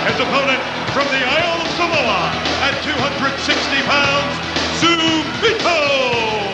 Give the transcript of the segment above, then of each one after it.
his opponent from the Isle of Samoa at 260 pounds, Zubito!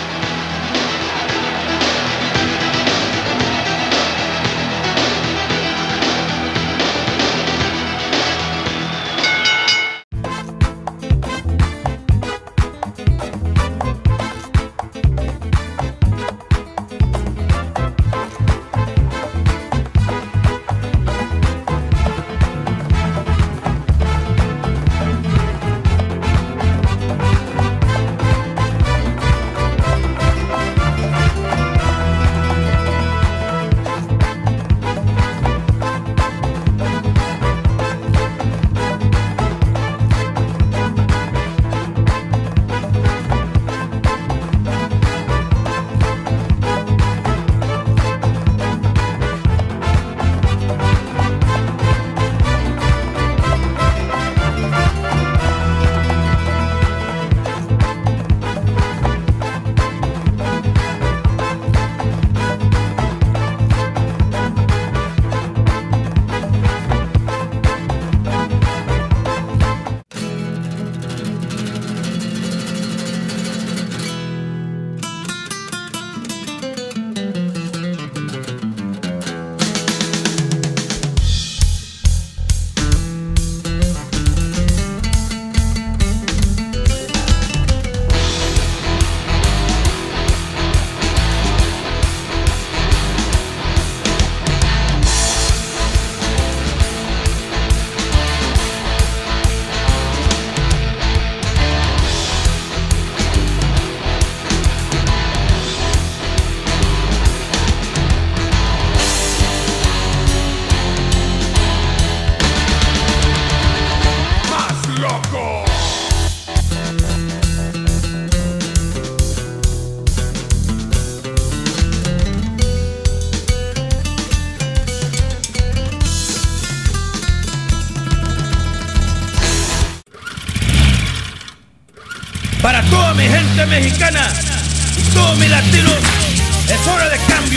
Para toda mi gente mexicana y todos mis latinos, es hora de cambio.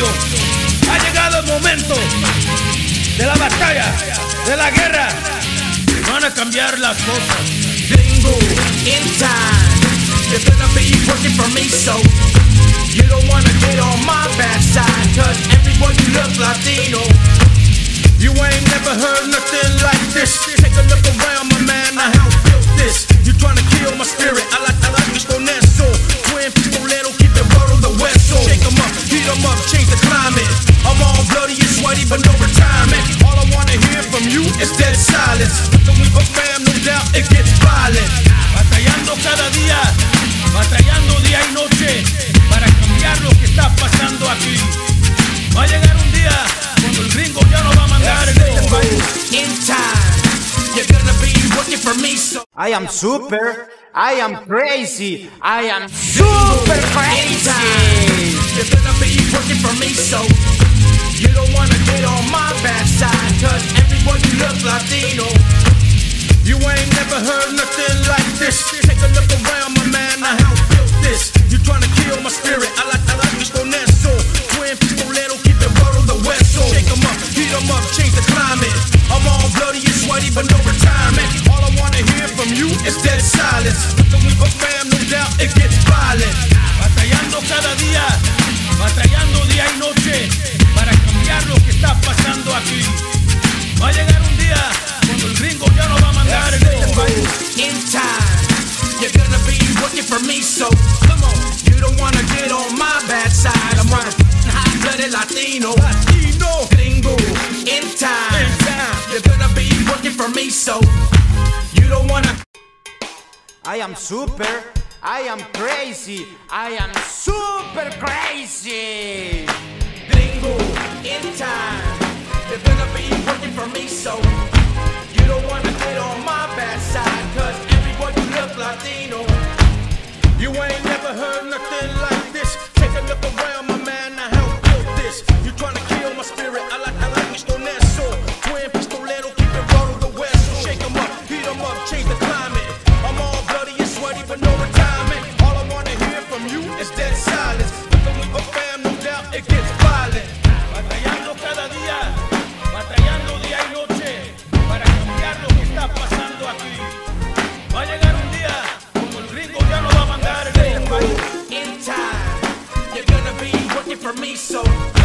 Ha llegado el momento de la batalla, de la guerra. Van a cambiar las cosas. Gringo, in time, you're gonna be working for me, so you don't wanna get on my bad side, cause everyone you look Latino. You ain't never heard nothing like this. Take a look around, my man, I help built this. You tryna kill my spirit, I like this con eso. Twin pistolero, keep it roll the hueso. Shake 'em up, heat 'em up, change the climate. I'm all bloody and sweaty, but no retirement. All I wanna hear from you is dead silence. When we put fam, no doubt it gets violent. Batallando cada día, batallando día y noche para cambiar lo que está pasando aquí. Va a llegar un día cuando el gringo ya no va a mandar en este país. In time, you're gonna be working for me, so I am super, I am crazy, I am super crazy. You're gonna be working for me, so you don't wanna get on my bad side, cause everyone you look Latino. You ain't never heard nothing like this. Take a look around, my man, I help built this. You tryna kill my spirit, I like this con eso. Twin pistolero, keep it roll the hueso. Shake 'em up, heat 'em up, change the climate. I'm all bloody and sweaty, but no retirement. All I wanna hear from you is dead silence. When we put fam, no doubt it gets violent. Batallando cada día, batallando día y noche para cambiar lo que está pasando aquí. Va a llegar un día cuando el gringo ya no va a mandar en este país. In time, you're gonna be working for me, so come on. You don't wanna get on my bad side. I'm a hot-blooded Latino. Gringo, in time, you're gonna be working for me, so you don't wanna. I am super, I am crazy, I am super crazy. Gringo, in time, you're gonna be working for me, so you don't wanna get on my bad side, cause everyone you look Latino. You ain't never heard nothing like this. Take a look around, my man, I help built this. You tryna kill my spirit, I like this con eso. Twin pistolero, keep it roll the hueso. Shake 'em up, heat 'em up, change the climate. I'm all bloody and sweaty, but no retirement. All I wanna hear from you is dead silence. When we go fam, no doubt it gets violent. Batallando cada día, batallando día y noche para cambiar lo for me, so